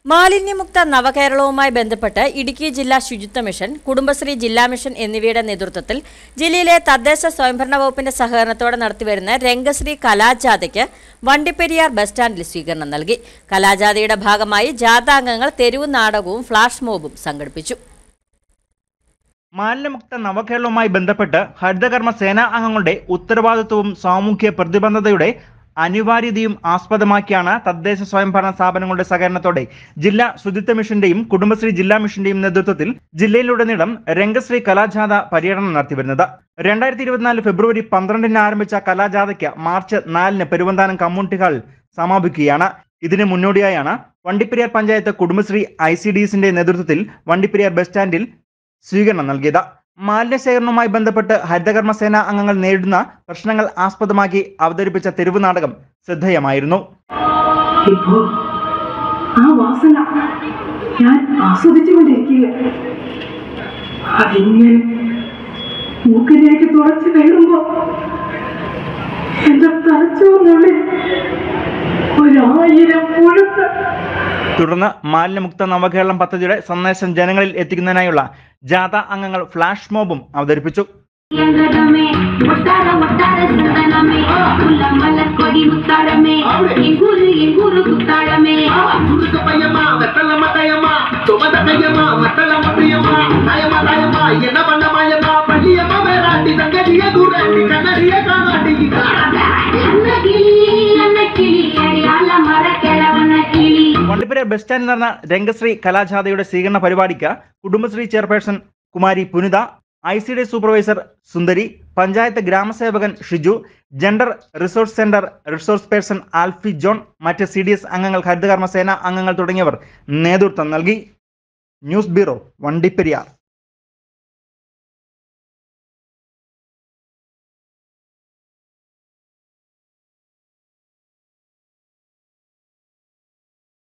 മാലിന്യമുക്ത നവകേരളവുമായി ബന്ധപ്പെട്ട് ഇടുക്കി ജില്ലാ ശുചിത്വ മിഷൻ, കുടുംബശ്രീ ജില്ലാ മിഷൻ എന്നിവയുടെ നേതൃത്വത്തിൽ ജില്ലയിലെ തദ്ദേശ സ്വയംഭരണ വകുപ്പിന്റെ സഹകരണത്തോടെ നടത്തിവരുന്ന രംഗശ്രീ കലാജാഥയ്ക്ക് വണ്ടിപ്പെരിയാർ ബസ് സ്റ്റാൻഡിൽ സ്വീകരണം നൽകി. കലാജാഥയുടെ ഭാഗമായി ജാഥാംഗങ്ങൾ തെരുവ് നാടകവും ഫ്ലാഷ് മോബും സംഘടിപ്പിച്ചു. മാലിന്യമുക്ത നവകേരളവുമായി ബന്ധപ്പെട്ട് ഹരിതകർമ്മ സേനാ അംഗങ്ങളുടെ ഉത്തരവാദിത്വവും സാമൂഹ്യ പ്രതിബദ്ധതയുടെ അനിവാര്യതയും ആസ്പദമാക്കിയാണ് തദ്ദേശ സ്വയംഭരണ സ്ഥാപനങ്ങളുടെ സഹകരണത്തോടെ ജില്ലാ ശുചിത്വ മിഷന്റെയും കുടുംബശ്രീ ജില്ലാ മിഷന്റെയും നേതൃത്വത്തിൽ ജില്ലയിലുടനീളം രംഗശ്രീ കലാജാഥ പര്യടനം നടത്തിവരുന്നത്. 2024 ഫെബ്രുവരി 12 ആരംഭിച്ച കലാജാഥയ്ക്ക് മാർച്ച് 4 പെരുവന്താനം കമ്മ്യൂണിറ്റി ഹാൾ സമാപിക്കുകയാണ്. ഇതിന് മുന്നോടിയായാണ് വണ്ടിപ്പെരിയാർ പഞ്ചായത്ത് കുടുംബശ്രീ ICDSന്റെ നേതൃത്വത്തിൽ വണ്ടിപ്പെരിയാർ ബസ് സ്റ്റാൻഡിൽ സ്വീകരണം നൽകിയത്. മാലിന്യ ശേഖരണവുമായി ബന്ധപ്പെട്ട് ഹരിതകർമ്മ സേനാ അംഗങ്ങൾ നേരിടുന്ന പ്രശ്നങ്ങൾ ആസ്പദമാക്കി അവതരിപ്പിച്ച തെരുവ് നാടകം ശ്രദ്ധേയമായിരുന്നു. തുടർന്ന് മാലിന്യമുക്ത നവകേരളം പദ്ധതിയുടെ സന്ദേശം ജനങ്ങളിൽ എത്തിക്കുന്നതിനായുള്ള ജാഥ അംഗങ്ങൾ ഫ്ലാഷ് മോബും അവതരിപ്പിച്ചു. വണ്ടിപ്പെരിയാർ ബസ് സ്റ്റാൻഡിൽ നടന്ന രംഗശ്രീ കലാജാഥയുടെ സ്വീകരണ പരിപാടിക്ക് Kudumbashree chairperson Kumari Punitha, ICDS supervisor Sundari, panchayat ഗ്രാമസേവകൻ Shiju, gender resource centre resource person Alphy John, മറ്റ് CDS അംഗങ്ങൾ, ഹരിതകർമ്മ സേന അംഗങ്ങൾ തുടങ്ങിയവർ നേതൃത്വം നൽകി. News bureau, Vandiperiyar.